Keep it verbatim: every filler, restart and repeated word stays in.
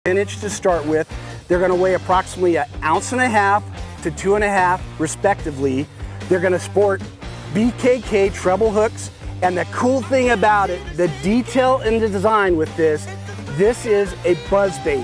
Vintage to start with. They're going to weigh approximately an ounce and a half to two and a half respectively. They're going to sport B K K treble hooks, and the cool thing about it, the detail in the design with this, this is a buzz bait.